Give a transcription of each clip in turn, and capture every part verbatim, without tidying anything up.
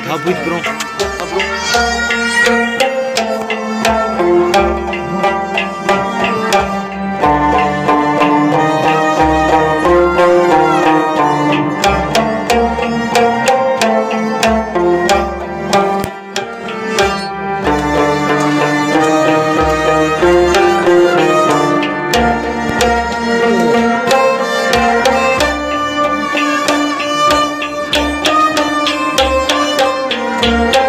Ah, muito pronto. Ah, pronto. Thank you.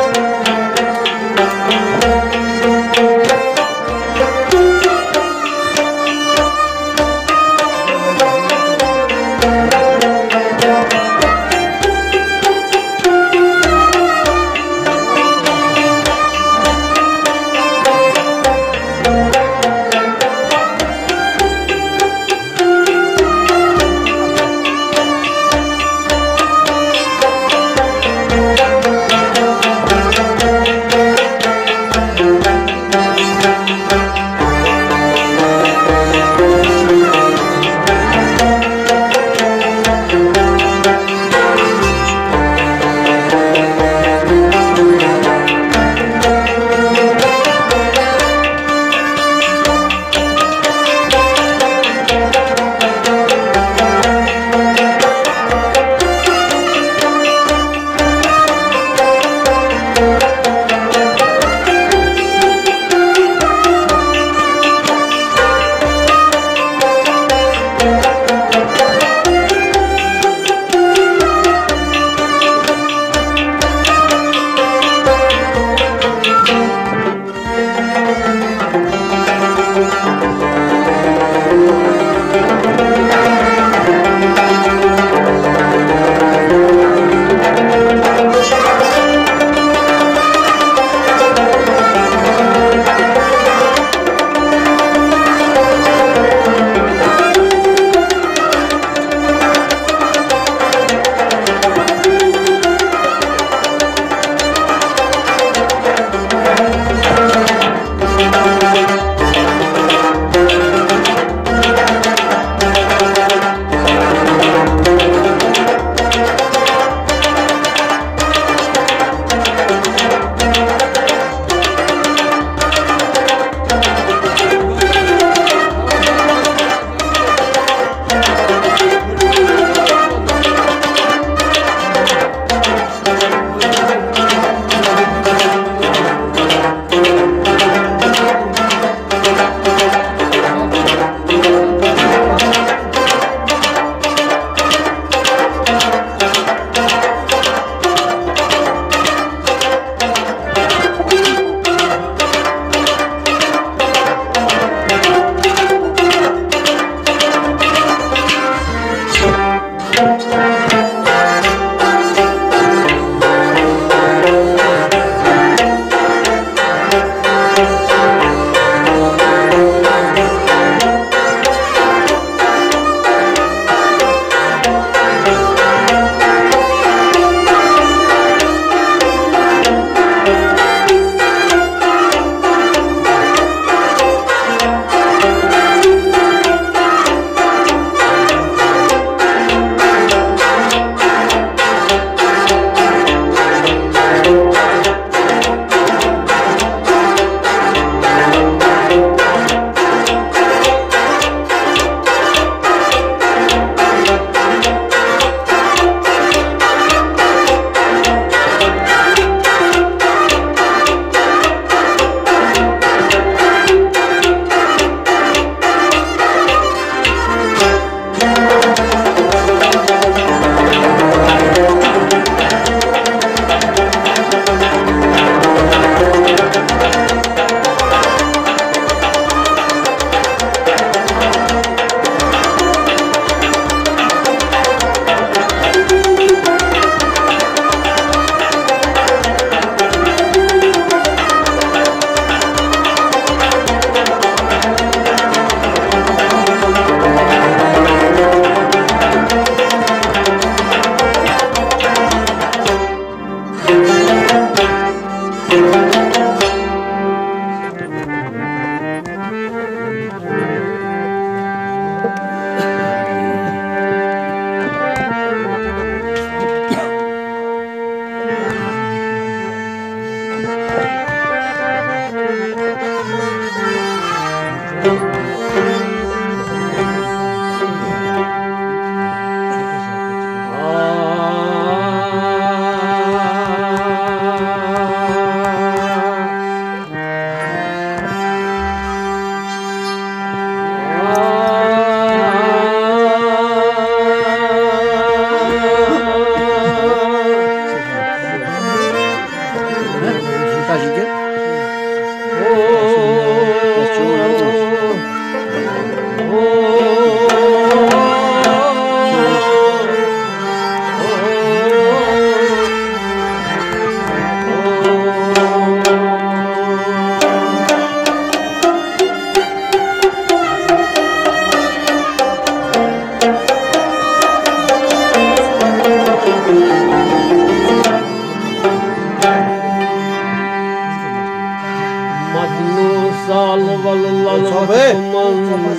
मदनू साल वल्लल वतमन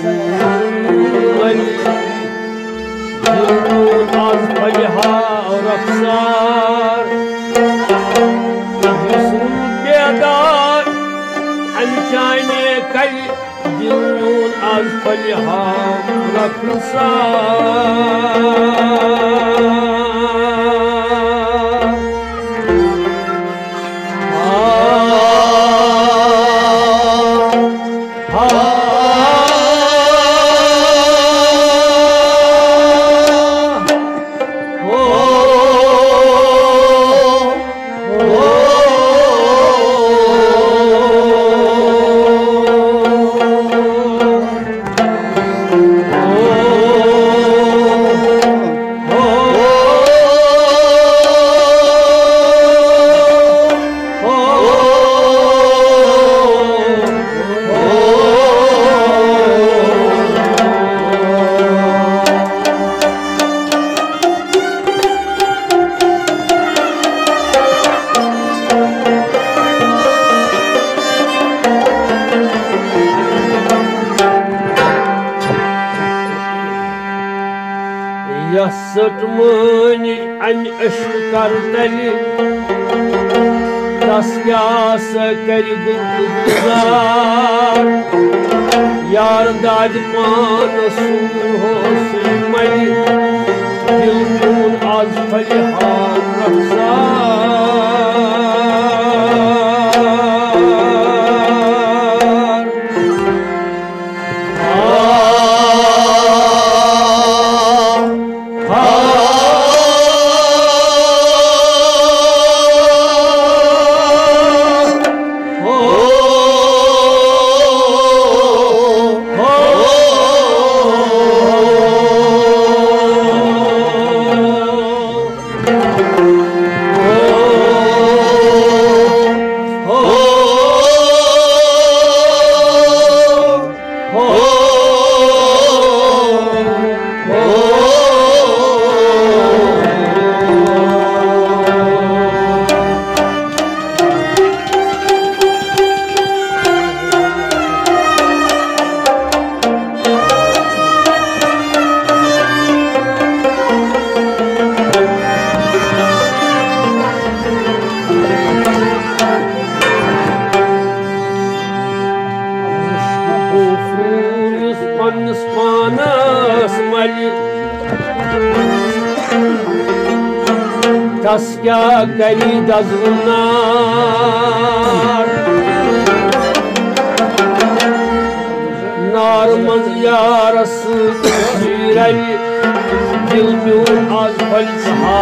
आज फजहा और अफसार बेदार अनचाने कल जिन्नून आज फजहा और Afsar Sırtmını en ışıkar deli Tasyası keri gülgüzar Yarın dadipana suho suymali Dilmun az falihan raksar Tasya kari dazvunar Narmaz yarası şireli Dilmün az falsaha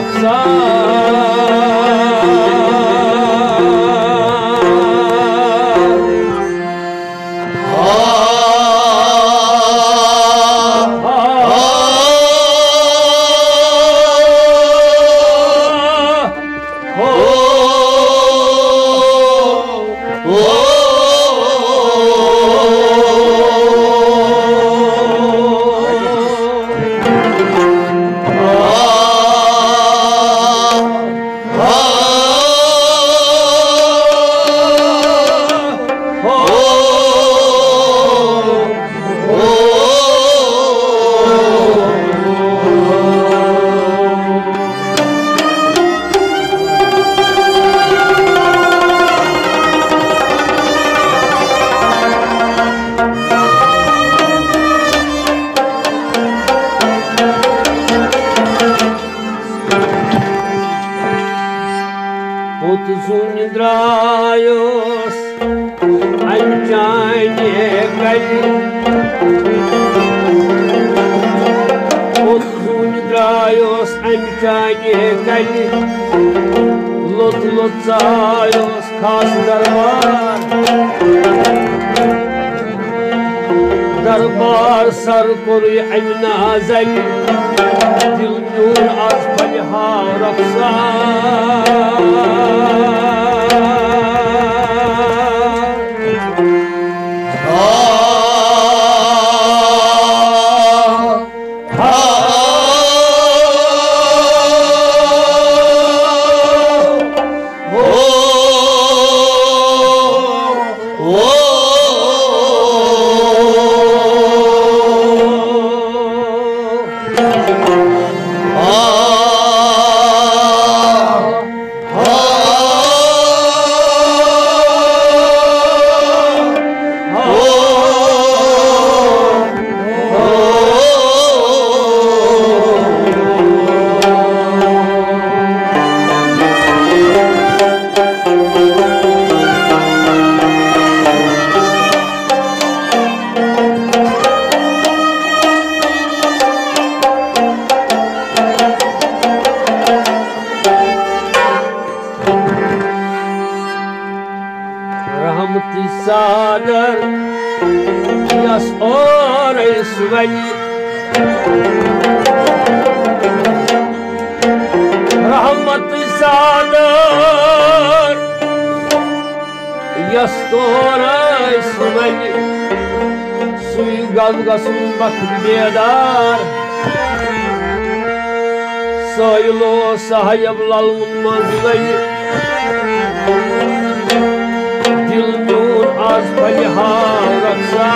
Zundrayos anchane kali Zundrayos anchane kali Lot lotsayos khas darbar Darbar sar kori amna zali Dil nur az balha raksar rahmeti sadır yas orayı süveni rahmeti sadır yas orayı süveni suyu gavgasın bakır bedar soylu sahayablar manzılayı dilnur az paliha raksa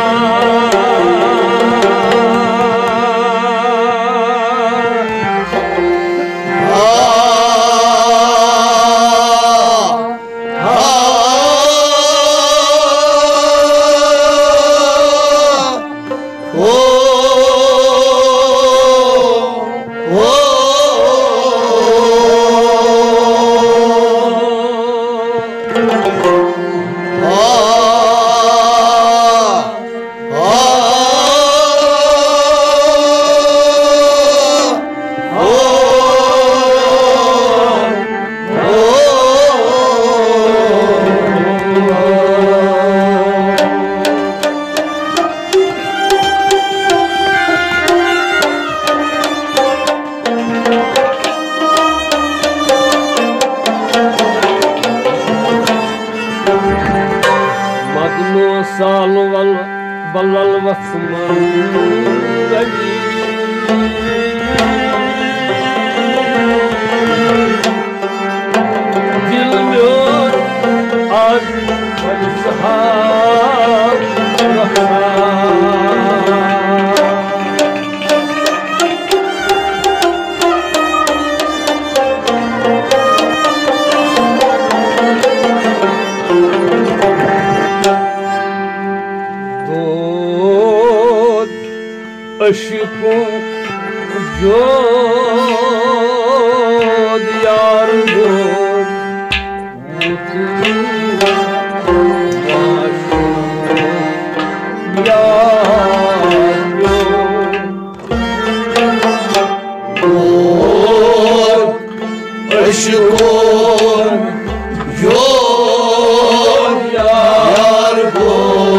Ballal vasman gadi dilmyor az falsahar raksa aşıkım jod yar go mutlu başı yar go aşıkım jod yar go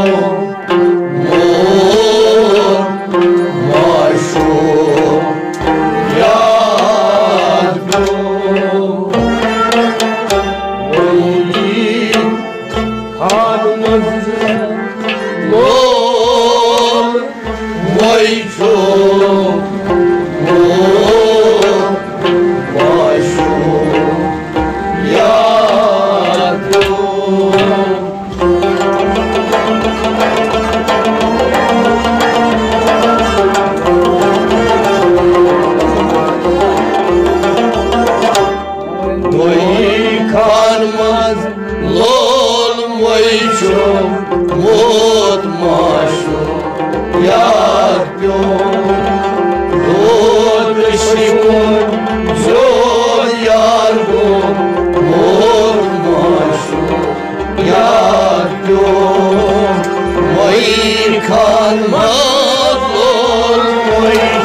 Mut maşu yar gyo Dod şimun jod yar go Mut maşu yar gyo Moir khan mazlol moir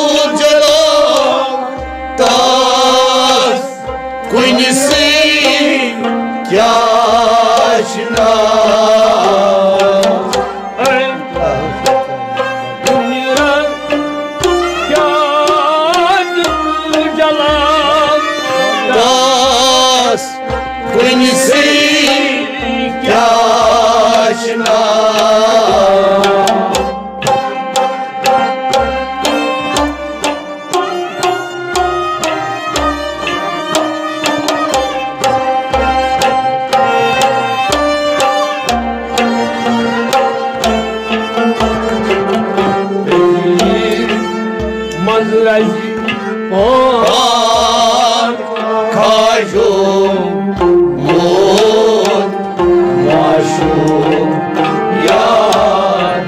Conheci Yaşına Das Kınisi Yaşına Pan Kajum Mut Maşum Yad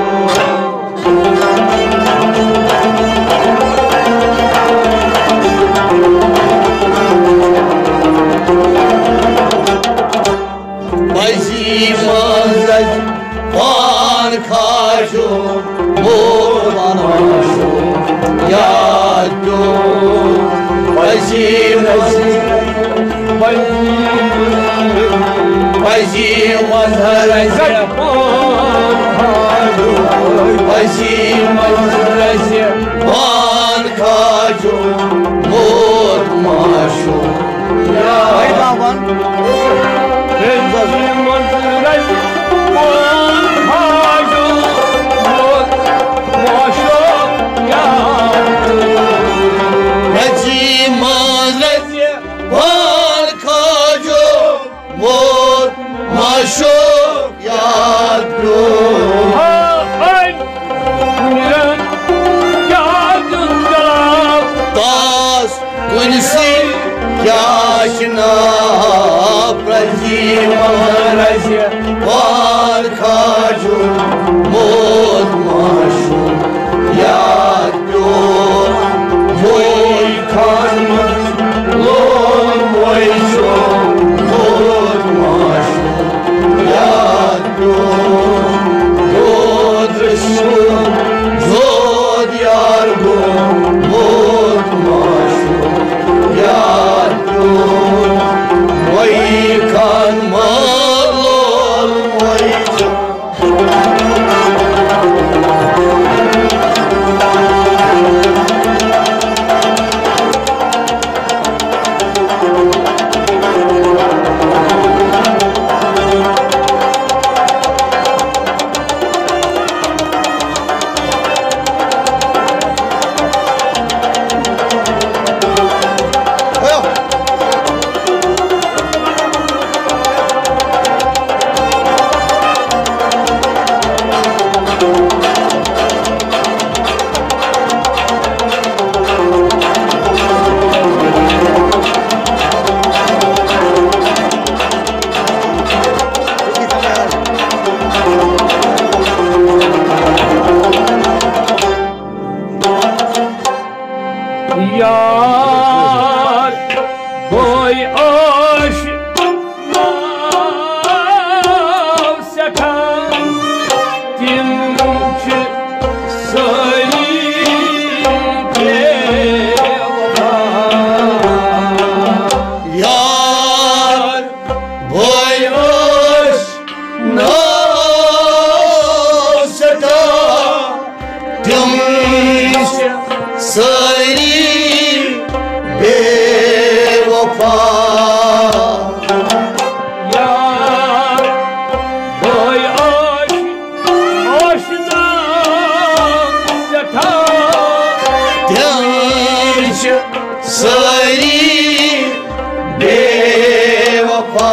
Bazi Mazaj Pan Kajum Mut Maşum Yadu Bazim Bazim Mazhar Bazim Mazhar Ban Kaju Mut Maşu Ya Hay baban Bazim Mazhar Ban Kaju Mut Maşu Ya Bazim Mazhar Ban Kaju Mut Maşu Yadu Das Kınisi Yaşına Brazim Mazhar Ban Kaju Mut Maşu Yadu Voy kanım Lon voy şom Mut Maşu Yadu Yodrışım Zod yargum Mut Maşu Yadu Voy kanım Lon voy şom Yar boy aşkına sekan dimçi sayıke Yar boy aşkına sekan dimçi sayıke Bewafa Yar boy aş aşna zata Denç sayri bewafa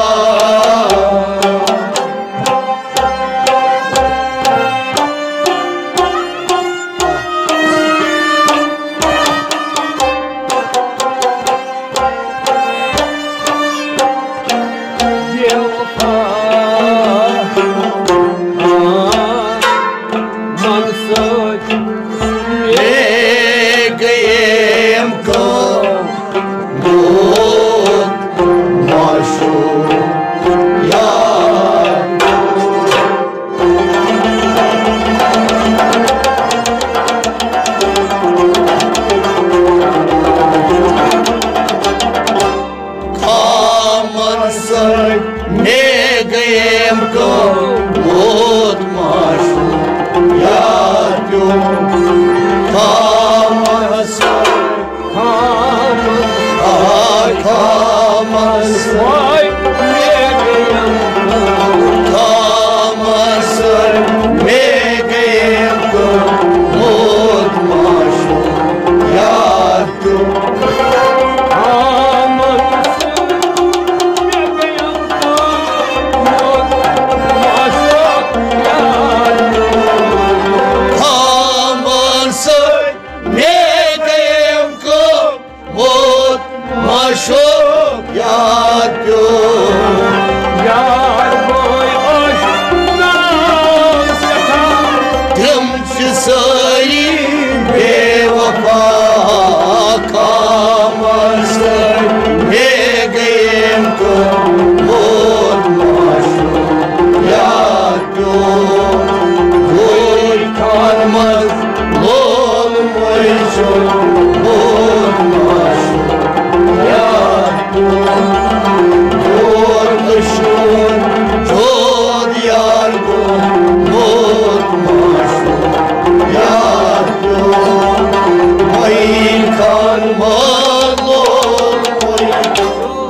Aman Masai negayem ko mut mashu yadu kamasai kamasai kamasai negayem kamasai negayem ko mut mashu yadu Maşuk yadu Yar boy aşkdan setan Tımçı sayın bevafa Kamarsın ne gayem ko Mut maşuk yadu Koy kanmaz lol moyşuk Mut maşuk Yormuşum çok yargın mutmuşum yargın Mayın kanmaz olmayın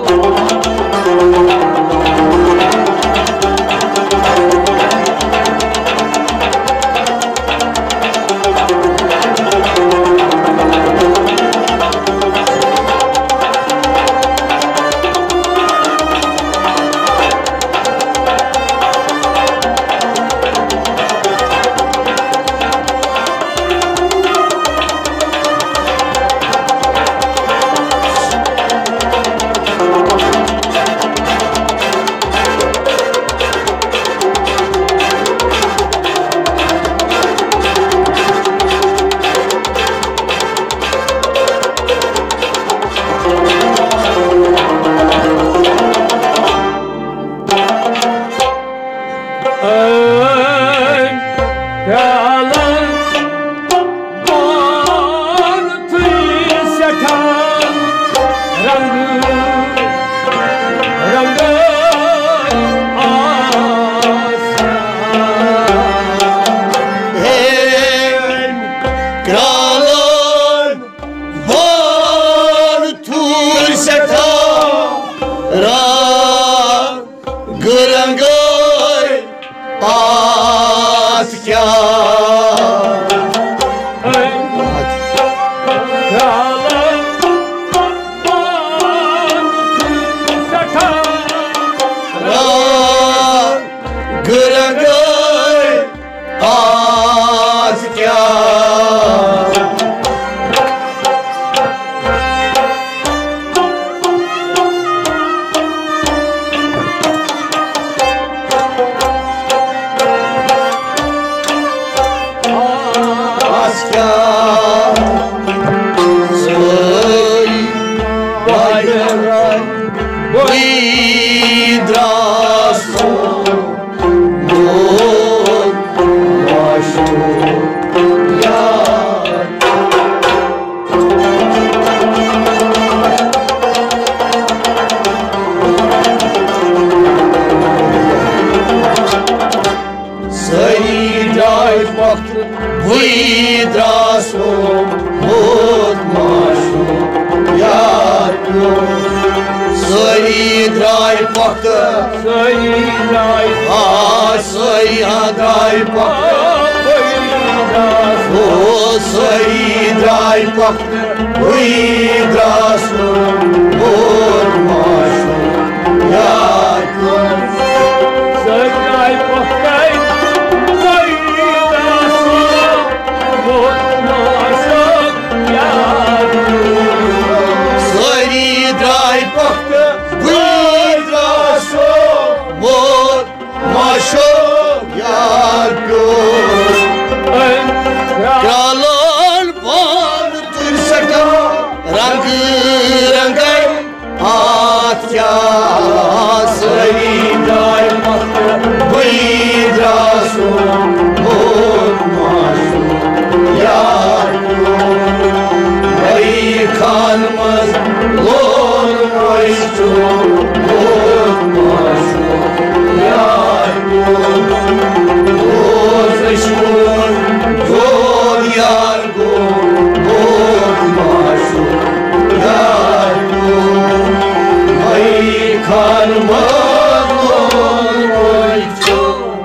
Kralın var türseka rang rangai atya saridai makta vidrasu mutmasu yaru ai kanmaz lol moistu Khan मानो कोई छो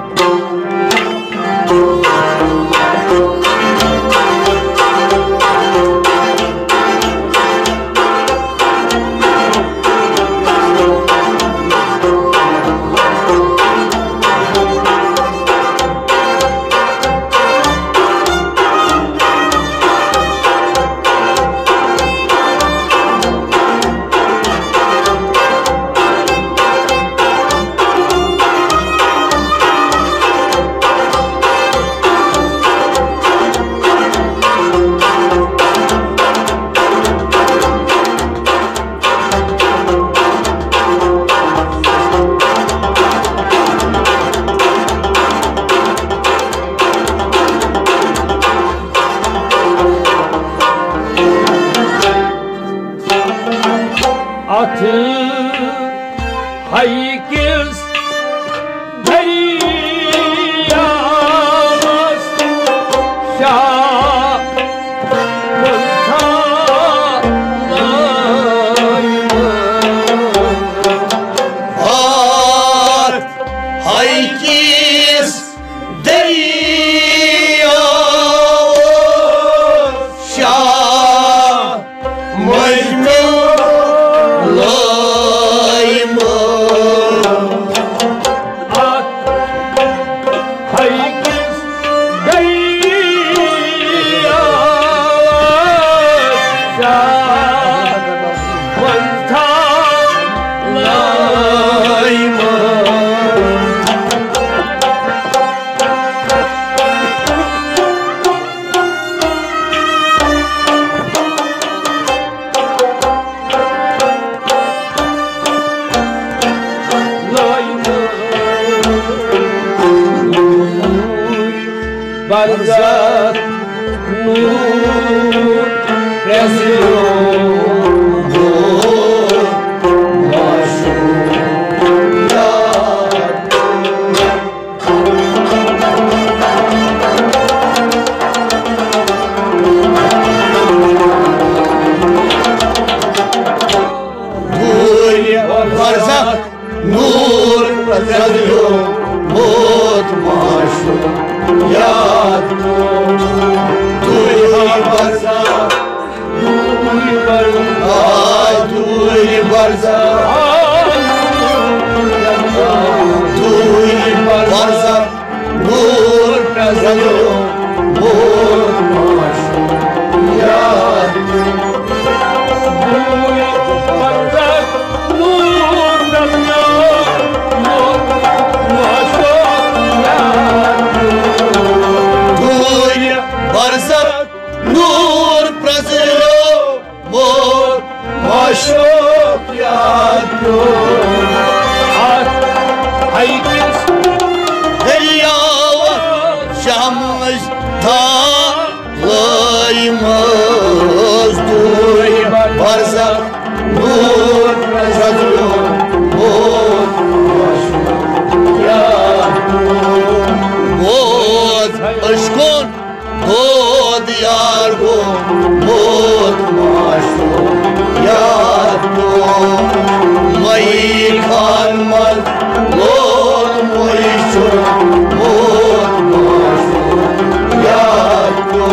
Haykız deryamız şahımız At haykız deryamız şahımız Barzak nur prezyon Barzak nur prezyon Mut maşuk याद तू ही बरसा तू ही बरसा तू ही बरसा तू ही बरसा नूर प्रजलो मोर माशूक याद तू ही बरसा नूर प्रजलो मोर माशूक याद Barzak nur prazilo mor maşok yadro At haykız deryava şamız dağlaymaz duy Barzak nur prazilo mor maşok yadro Moz aşkın Od yar go, mod maşo, yar go, mai khan mal, mod moisho, mod maşo, yar go,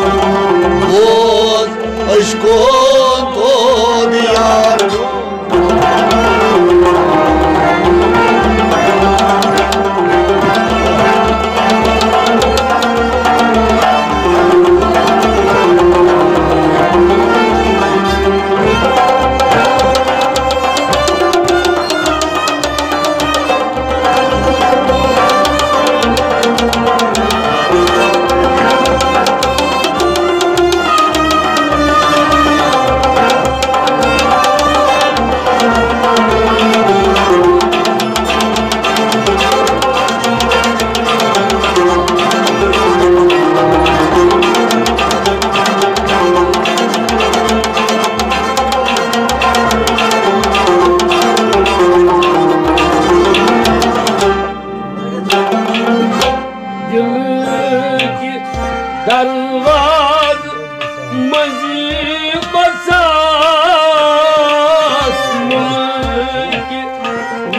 mod aşkın od yar go.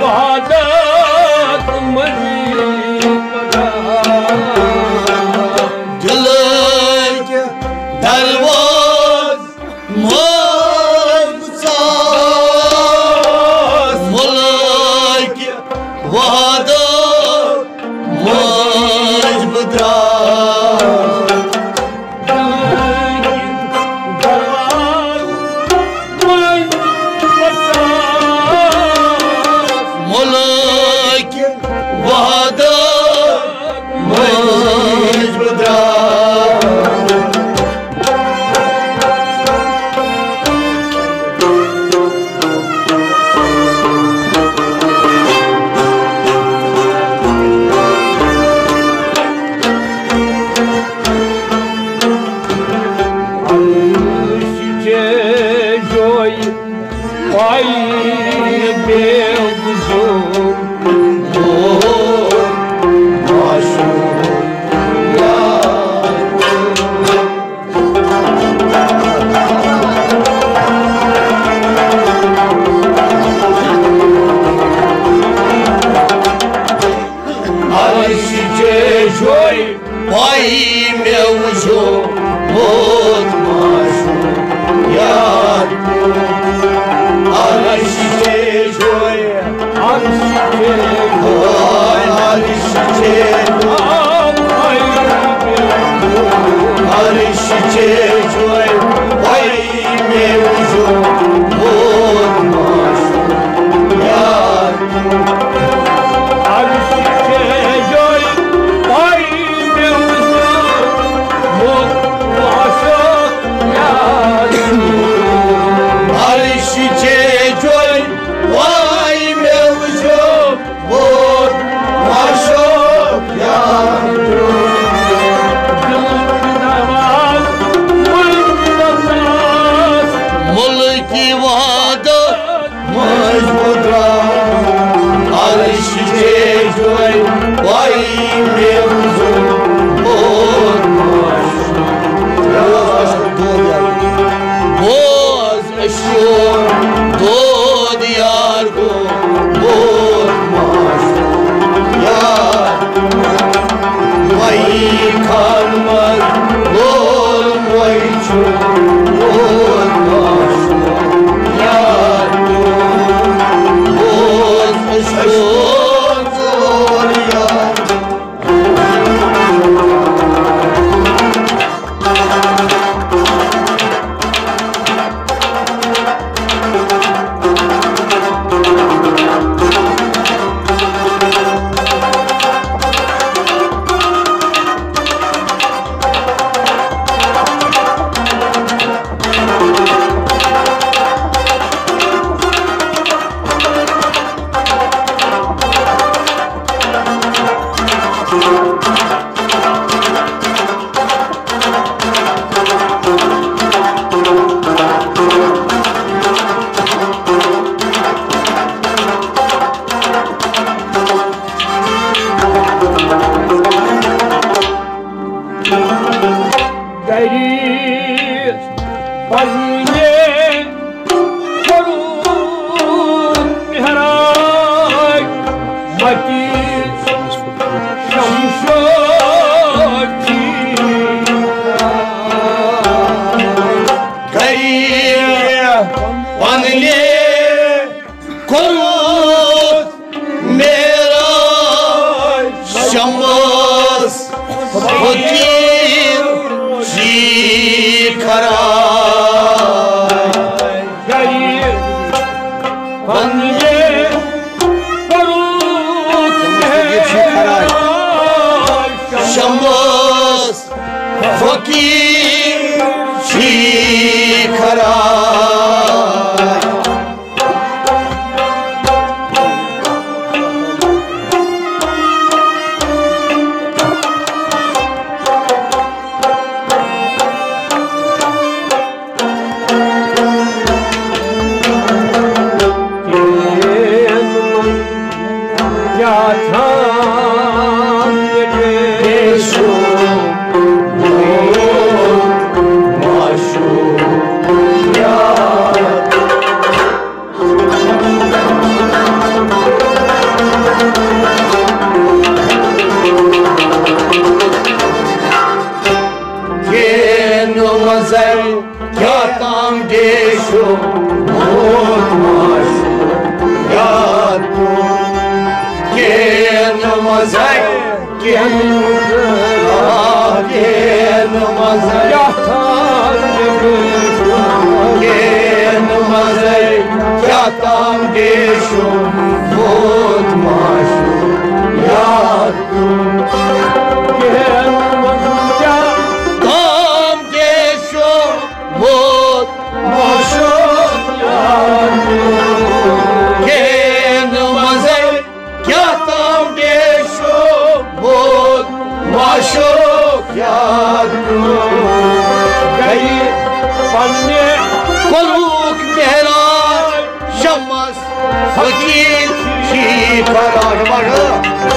Wahadat मजी दिल के दरवाज मौसास मुल्क वहादत मजबूत mazay Gen mazay Yatan deşum Gen mazay Yatam deşum Vod maşum Yatum Gen mazya Tam deşum Vod maşum Gen mazay Yatam deşum Vod maşum Yatum Gayı panne Koluk mehrar Şammas Fakir Şikarar varı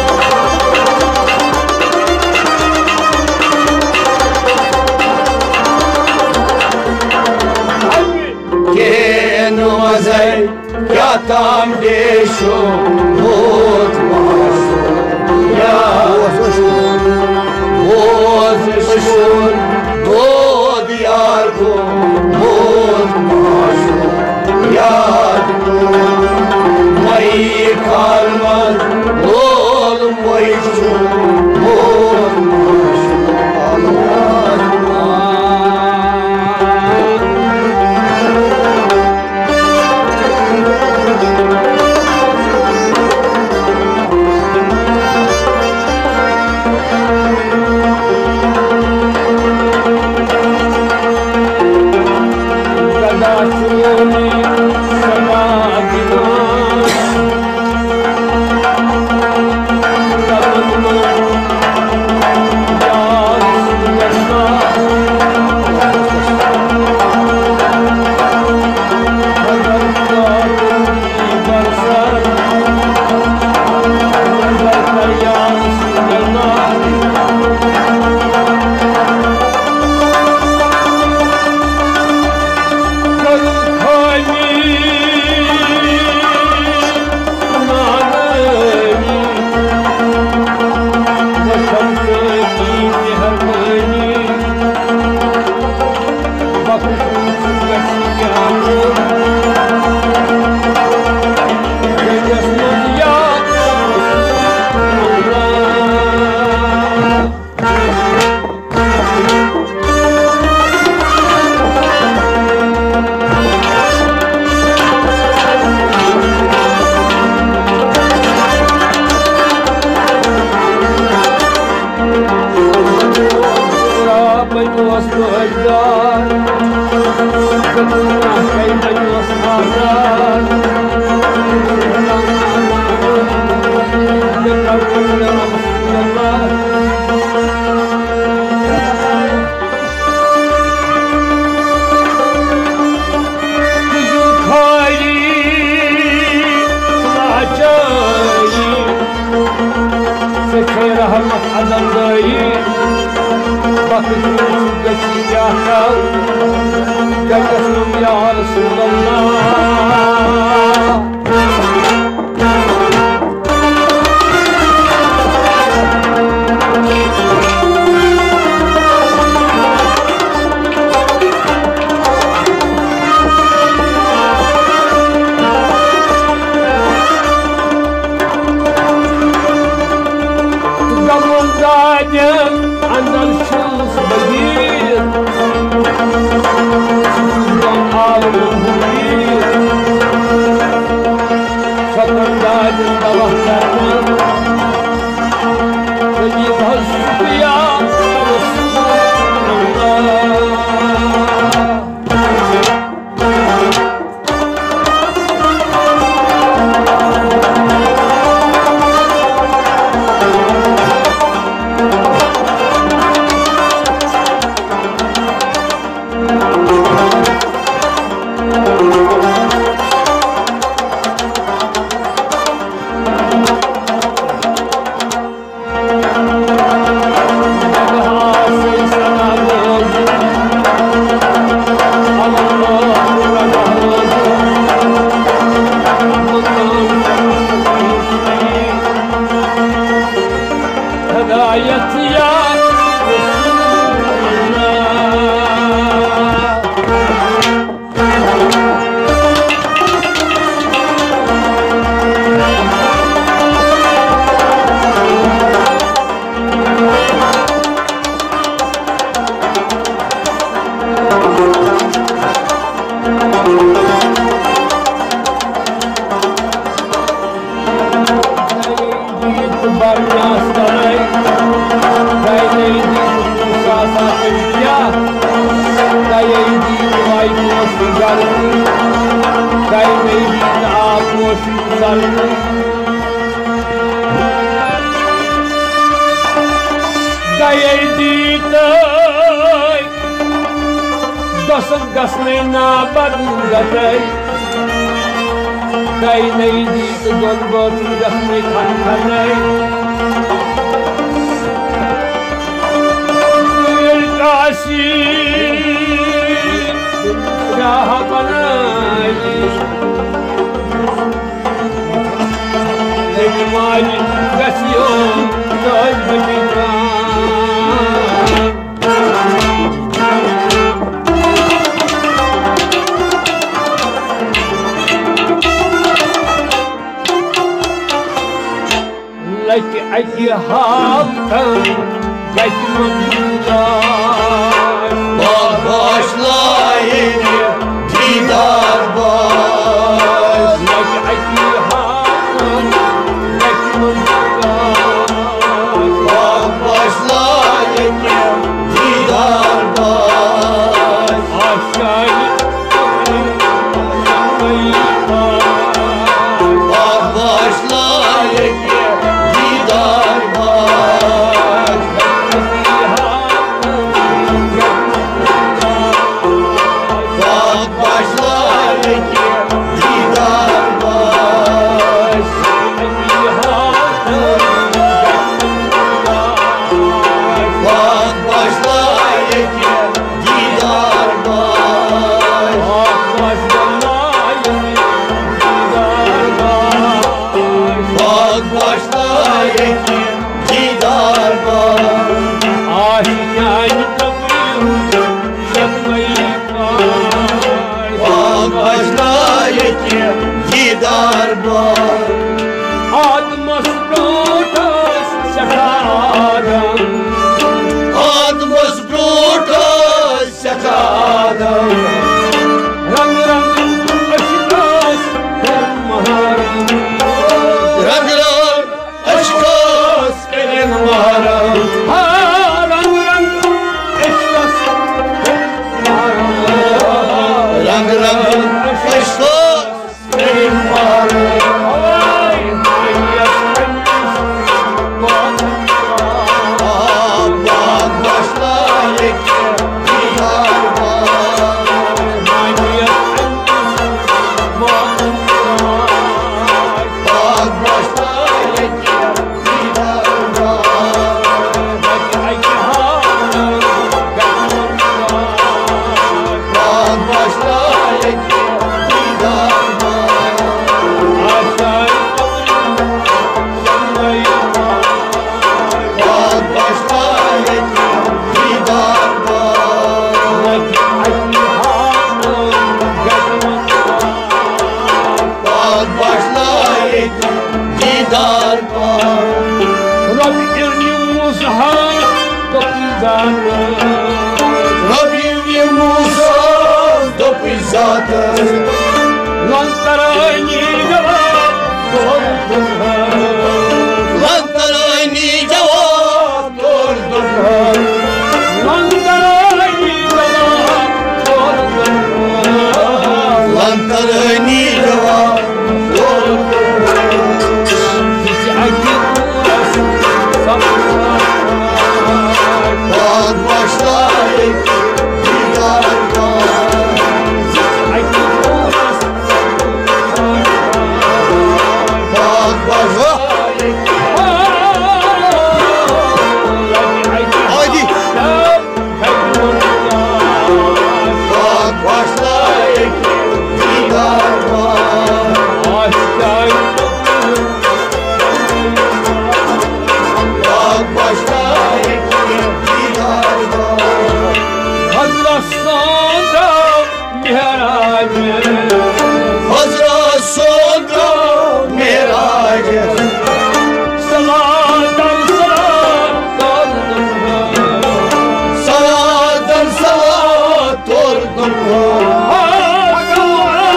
Gen mazay Yatam deşo Vod maşum Yatum Vod maşum Vod yargum Vod maşum Yatum May kalmaz Oğlum mayşum Vod maşum Gadasuni Samadina Gamanna Barnyastarei, Dainei di Musasa Kempia, Dainei di Waikos Galni, Dainei di Naakos Zalni, Dainei di Tai, Dosan Gasne na Badugatei, Dainei di Donbot Gasne Kankanei, Kasi Shahabanai Tekmani Gasyon Dojbajita Like I have like Başlayın didar baş Like I have like Başlayın didar baş Aşağı Başlayın didar baş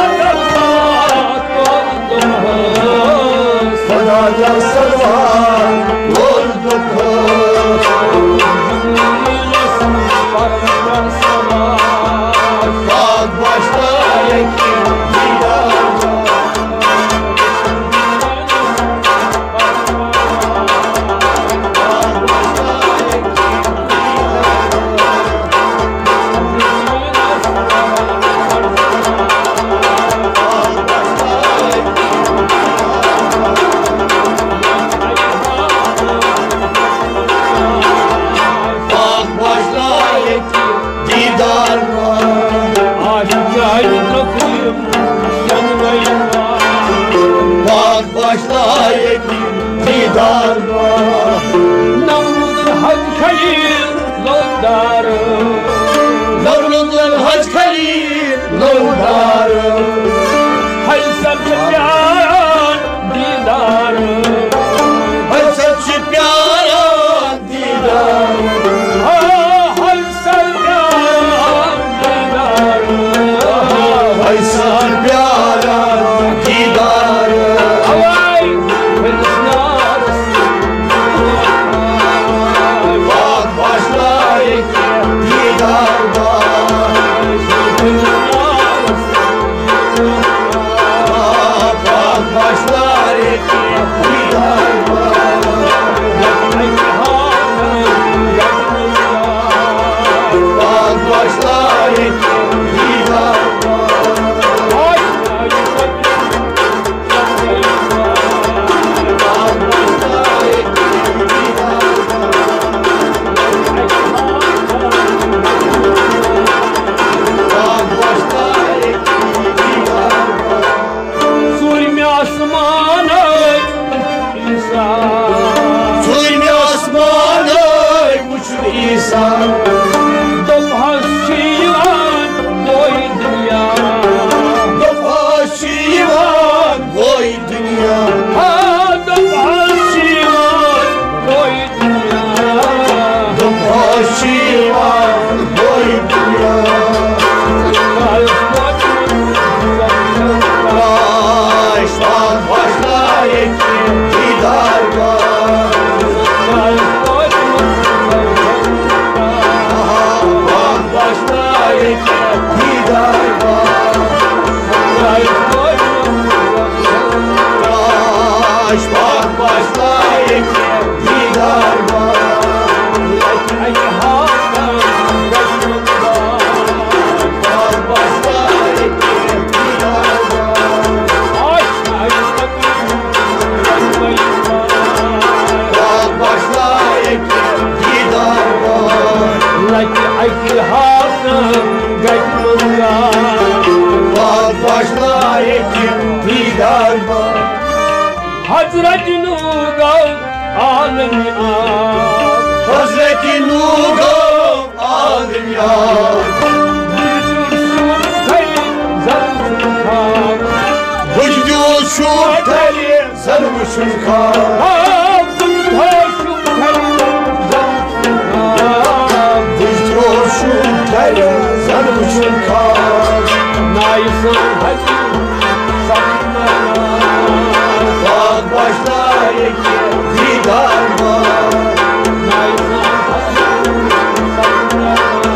Salva Vurdu kız Dağ başlar ekim didar başlar ekim didar var Namrud'un Hakkali'nin loddarı Namrud'un Hakkali'nin loddarı Haysel Sübyan didarı Haysel Sübyan didarı Haysel Sübyan didarı Haysel Sübyan didarı Hazreti Nugav alem yar Hazreti Nugav alem yar Vücudu şu teli sarmışın kar Vücudu şu teli sarmışın kar Naysın hacı saklara Dağ başlar ekim didar var Naysın hacı saklara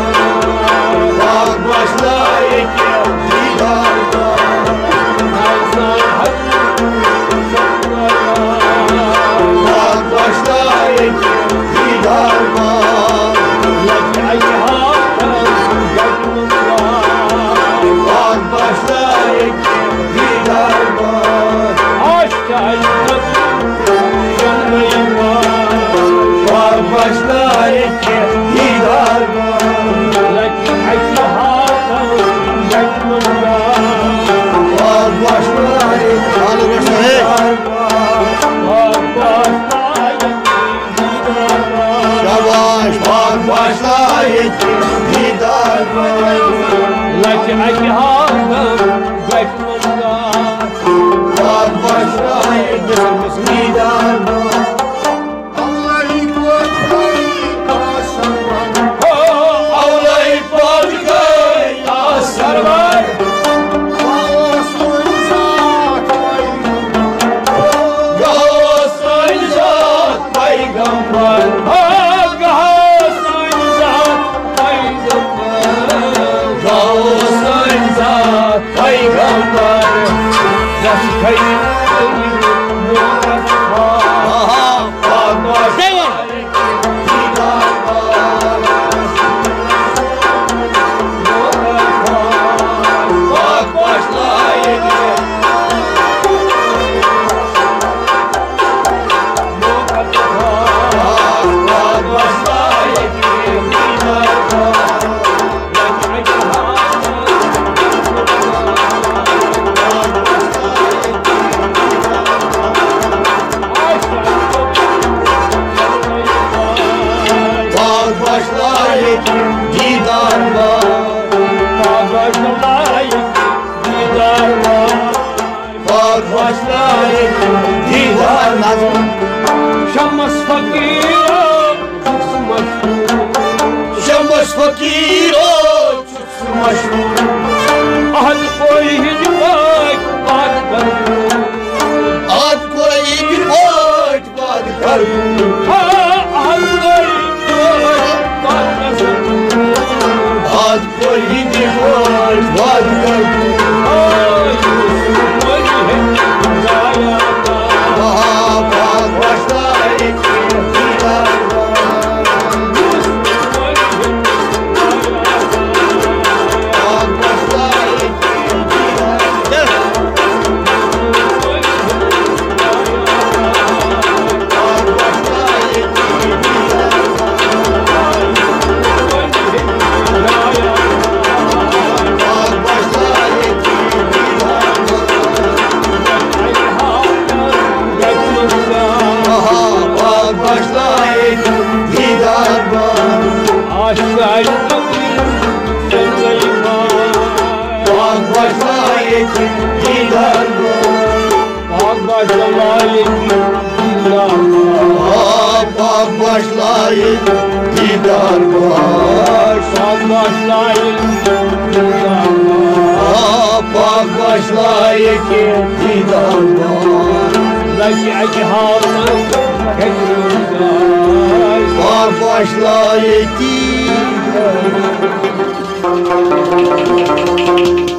Dağ başlar ekim didar var Naysın hacı saklara Dağ başlar ekim didar var Laki ayki hakkın gönlümda Dağ başlar ekim didar var Aşk aşkın gönlüm var Dağ başlar ekim didar var Laki ayki hakkın gönlümda Dağ başlar ekim didar var Yavaş bak başla ekim didar var Laki ayki hakkın gönlümda Bak başla ekim didar var Ağlayıp bakmayın asarlar Ağlayıp bakmayın asarlar Gavas oynayacak fakir o tutmaş. Ad koyun bak bak Ad koyun bak bak karpuz. ha ad koyun bak Ad koyun bak bak karpuz. ay koyun ya Aha bak başlar ekim didar var. Bak başlar ekim didar. Bak başlar ekim didar. Bak başlar ekim didar. Aha bak başlar ekim didar var. Bak başlar ekim didar var. Aa, bak başlayın didar baş. Aa, bak başlayın didar baş. Bak başlayın didar.